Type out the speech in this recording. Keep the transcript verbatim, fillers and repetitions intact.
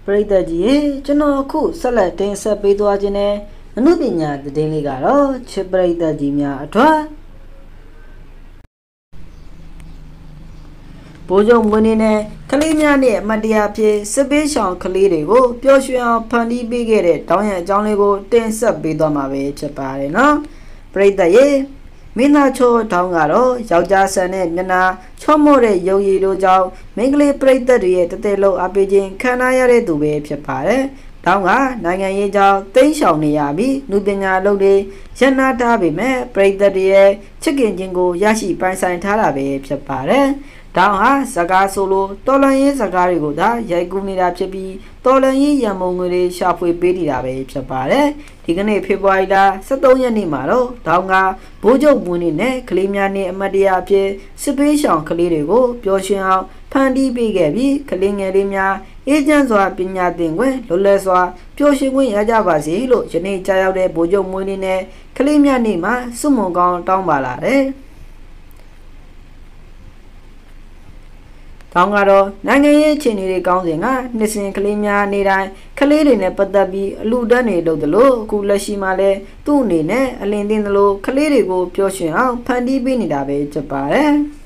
ရိသတ်ကြီးရေကျွန်တော်အခုဆက်လက်တင်ဆက်ပေးသွားခြင်းနဲ့အမှုပညာသတင်းလေးကတော့ချစ်ပရိသတ်ကြီးများအတွက်ဘိုးချုပ်မွေးနေ့နဲ့ကလေးများနဲ့အမတ်တရားဖြစ်စစ်ပေးဆောင်ကလေးတွေကိုပျော်ရွှင်အောင်ဖန်တီးပေးခဲ့တဲ့တောင်းရအကြောင်းလေးကိုတင်ဆက်ပေးသွားမှာပဲဖြစ်ပါတယ်နော်ပရိသတ်ရေမင်းသားချိုတောင်းကတော့ယောက်ျားဆန်တဲ့မျက်နှာချော့မော့တဲ့ရုပ်ရည်တို့ကြောင့်မိန်းကလေးပရိသတ်တွေရဲ့တသက်လုံးအပေးခြင်းခံရတဲ့သူပဲဖြစ်ပါတယ်။တောင်းကနိုင်ငံရေးကြောင့်တိမ့်ရှောင်နေရပြီးနုပညာအလုပ်တွေရန်နာထားပေမဲ့ပရိသတ်တွေရဲ့ချစ်ခင်ခြင်းကိုရရှိပိုင်ဆိုင်ထားတာပဲဖြစ်ပါတယ်။တောင်းဟာစကားဆိုလို့တော်လန်ရေးစကားတွေကိုသာရိုက်ကူးနေတာဖြစ်ပြီးတော်လန်ရေးရန်မုံငွေတွေရှာဖွေပေးနေတာပဲဖြစ်ပါတယ်။ဒီကနေ့ဖေဖော်ဝါရီလ၁၃ရက်နေ့မှာတော့တောင်းကဘိုးချုပ်မွေးနေ့နဲ့ကလေးများနဲ့အမတ်တရားအဖြစ်စစ်ပေးဆောင်ကလေးတွေကိုပျော်ရွှင်အောင်ဖန်တီးပေးခဲ့ပြီးကလေးငယ်လေးများအေးချမ်းစွာပညာသင်ခွင့်လွတ်လပ်စွာပျော်ရွှင်ခွင့်ရကြပါစေလို့ယနေ့ကြားရောက်တဲ့ဘိုးချုပ်မွေးနေ့နဲ့ကလေးများနေ့မှာစုမုံကောင်းတောင်းပါလာတယ်။တောင်းကတော့နိုင်ငံရေးအခြေအနေတွေကောင်းစဉ်ကနှစ်စဉ်ကလေးများနေတိုင်းကလေးတွေနဲ့ပတ်သက်ပြီးအလူတန်းတွေလုပ်သလိုအခုလက်ရှိမှာလည်းသူ့အနေနဲ့အလင်းသိသလိုကလေးတွေကိုပျော်ရွှင်အောင်ဖန်တီးပေးနေတာပဲဖြစ်ပါတယ်။